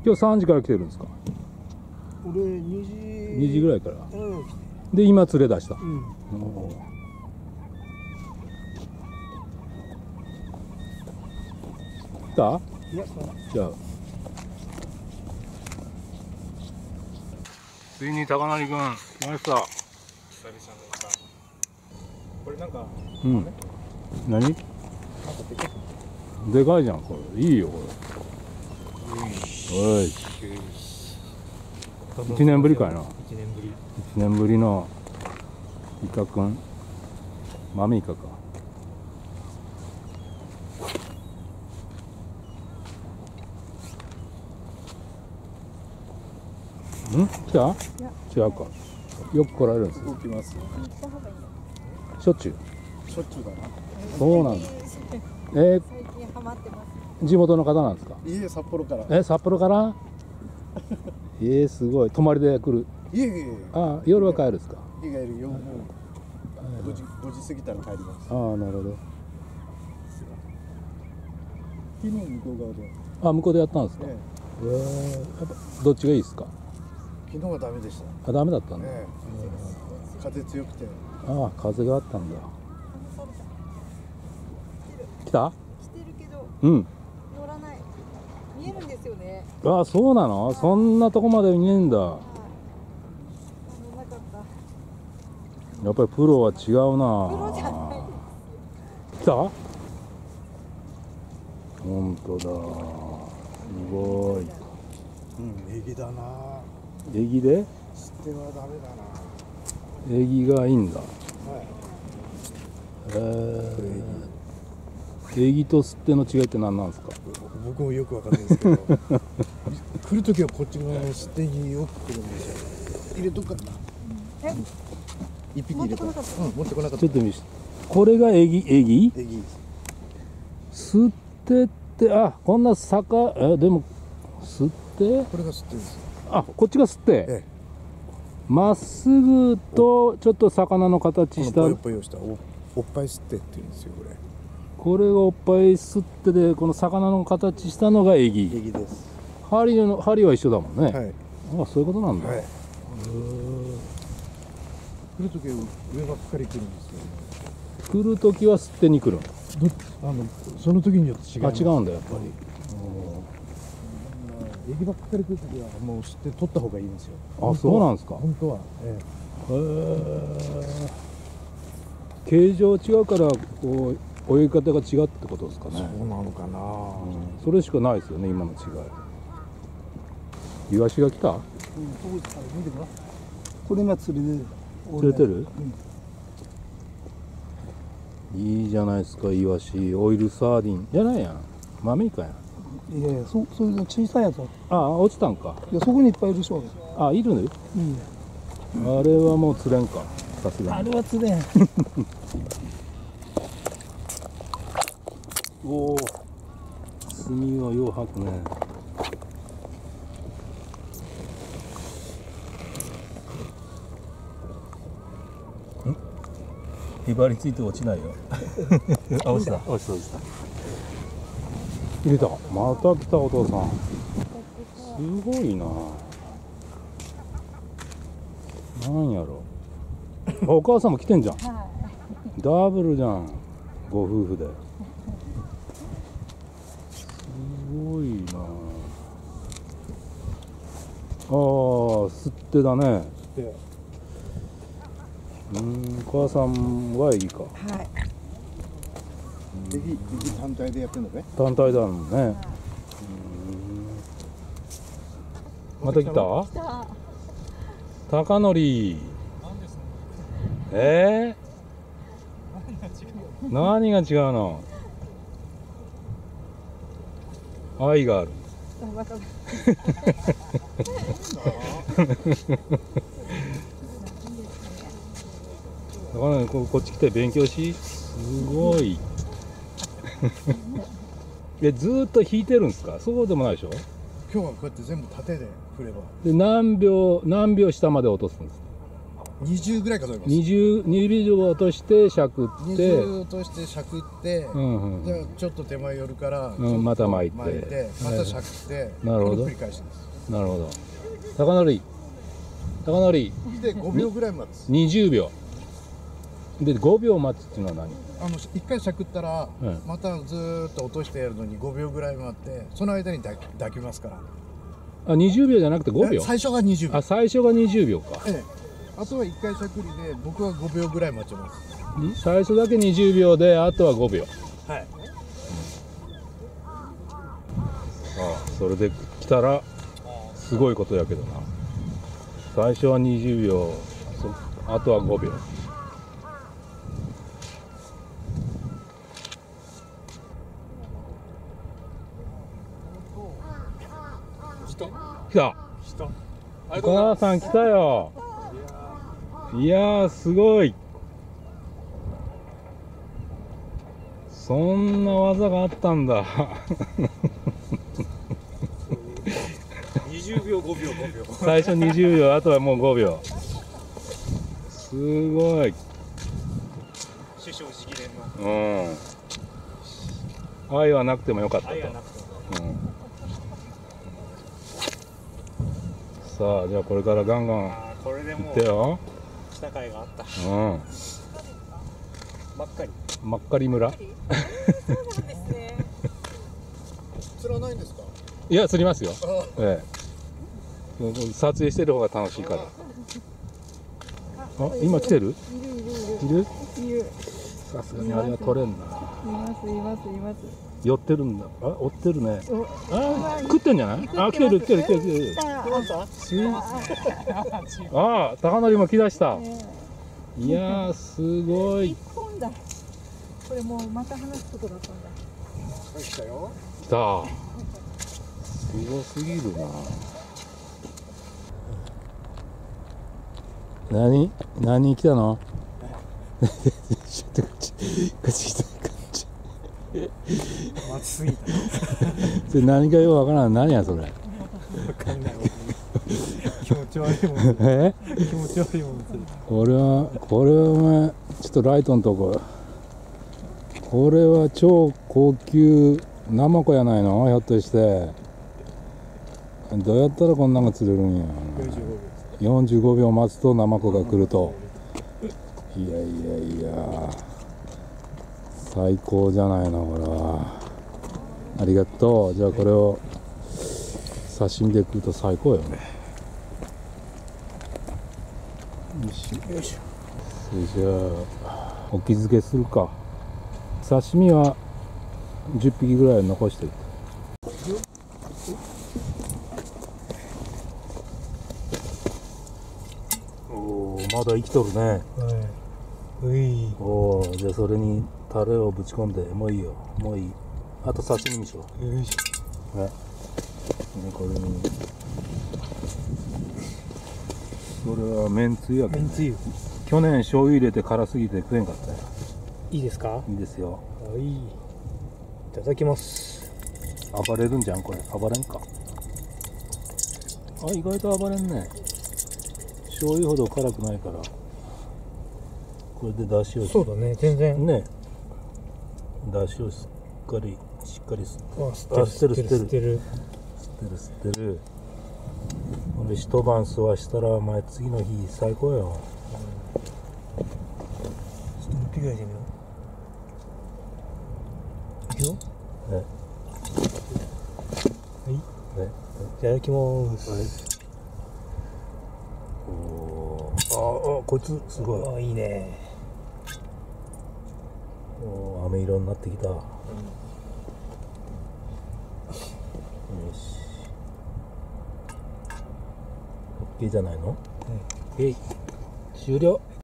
今日3時から来てるんですか？ 俺 2時ぐらいから。 来て。 で今連れ出した。 うん。 来た？ いや、 じゃあ。ついに高成君来ました。 久々のさ。これなんか。 うん。何？でかいじゃんこれ。いいよこれ。おい。1年ぶりかいな。1年ぶりのイカくん。豆イカか。来た？違うか。よく来られるんですよ。 来ます。 しょっちゅう。 しょっちゅうだな。 そうなんだ。 最近ハマってます。 地元の方なんですか？ いえ、札幌から。 札幌から？すごい。泊まりで来る。 いえ。 あ、夜は帰るんですか？ 日がいるよ。もう5時過ぎたら帰ります。 ああ、なるほど。 昨日向こう側で。 あ、向こうでやったんですか？やっぱどっちがいいですか？ 昨日はダメでした。 あ、ダメだったんだ。 風強くて。 ああ、風があったんだ。来た？ 来てるけどうん。 乗らない。見えるんですよね。 ああ、そうなの？そんなとこまで見えんだ。 乗らなかった。 やっぱりプロは違うな。 プロじゃない。 来た？本当だ。すごい。 ネギだな。 エギで？ 捨てはダメだな。 エギがいいんだ。 はい。 エギとステの違いって何なんですか？ 僕もよくわかんないですけど来るときはこっち側の捨てによく来るんですよ。入れとくかな。一匹入れた。持ってこなかった。 ちょっと見せて。これがエギ？ エギ。 ステって、あ、こんな坂、でもステ？ これがステです。 あ、こっちがステ。まっすぐとちょっと魚の形した。 ぽよぽよしたおっぱいステって言うんですよこれ。 これがおっぱいステで、この魚の形したのがエギ。 エギです。 針は一緒だもんね。 はい。 あ、そういうことなんだ。 はい。来るときは上ばっかり来るんですよ。 来るときはステに来る。 その時によって違う。 あ、違うんだやっぱり。 エギばっかり来るときはもう捨て取った方がいいんですよ。 あ、そうなんですか。 本当は。 形状違うからこう泳ぎ方が違うってことですかね。 そうなのかな。 それしかないですよね今の違い。イワシが来た？ 見てごらん。これが釣りで釣れてる？いいじゃないですか。イワシ、オイルサーディンじゃないやん。豆イカやん。 いやいや、そういうの小さいやつは。 あ、落ちたんか。 いや、そこにいっぱいいるでしょ。 あ、いるのよ。あれはもう釣れんか。さすがに。 あれは釣れん。 おお。墨をよう吐くね。へばりついて落ちないよ。あ、落ちた。落ちた。入れた。また来たお父さん。すごいな。なんやろ。あ、お母さんも来てんじゃん。ダブルじゃん。ご夫婦で。すごいな。ああ、すってだね。お母さんはエギか。はい。エギ単体でやってんのね。単体だもんね。また来た？高則。何が違うの？愛がある。だからね、こっち来て勉強し。すごい。ずーっと引いてるんですか？そうでもないでしょ？ 今日はこうやって全部縦で振れば。 で何秒下まで落とすんですか？ 20ぐらい数えます。 20秒落としてしゃくって 20落としてしゃくって、じゃあちょっと手前寄るから、 また巻いてまたしゃくって、 なるほど、 繰り返しです。 なるほど。高則で 5秒ぐらい待つ。 20秒で5秒待つっていうのは何？ 1回しゃくったら、またずーっと落としてやるのに5秒ぐらい待って、その間に抱きますから。 20秒じゃなくて5秒？ 最初が20秒。 最初が20秒か。 あとは1回しゃくりで、僕は5秒ぐらい待ちます。 最初だけ20秒で、あとは5秒。 はい。 それで来たらすごいことやけどな。最初は20秒、あとは5秒。来た。お母さん来たよ。いやー、すごい。そんな技があったんだ。 20秒、5秒、5秒。 最初20秒、あとはもう5秒。すごい。 師匠直伝の。愛はなくてもよかったと。さあ、じゃあこれからガンガン行ってよ。 下海があった。 真っ赤り村。 そうなんですね。 釣らないんですか？ いや、釣りますよ。撮影してる方が楽しいから。今来てる？いる？さすがにあれは取れんな。 います。 寄ってるんだ。追ってるね。食ってんじゃない？来てる。高則も来だした。いやー、すごい。 一本だ。これもうまた話すことだったんだ。 来たよ。 来た。すごすぎるな。何来たの？ちょっとこっち来た。 待ちすぎた。 それ何かよくわからん。何やそれ。 わかんない。気持ち悪いもん。気持ち悪いもん。 これはお前ちょっとライトのとこ。これは超高級ナマコやないの？ひょっとして。どうやったらこんなんが釣れるんや。45秒待つとナマコが来ると。いや。最高じゃないのこれは。ありがとう。じゃあこれを刺身で食うと最高よね。よいしょ。それじゃあお気づけするか。刺身は10匹ぐらい残しておいて。おー、まだ生きとるね。おー、じゃあそれにタレをぶち込んで、もういいよ。もういい。あと刺身にしよう。よいしょ。ね、これに。これはめんつゆやけど、ね。去年醤油入れて辛すぎて食えんかったよ。 いいですか？ いいですよ。 はい。いただきます。 暴れるんじゃんこれ。暴れんか。意外と暴れんね。醤油ほど辛くないから。これで出汁を。 そうだね。全然。 ね。出汁をしっかり吸ってる。 吸ってる。 ほんで一晩吸わしたら、前次の日最高よ。 ちょっと持ってくらいでみよう。いくよ。はい。いただきます。 こいつすごい。 いいね。 飴色になってきた。よし。OK じゃないの？終了。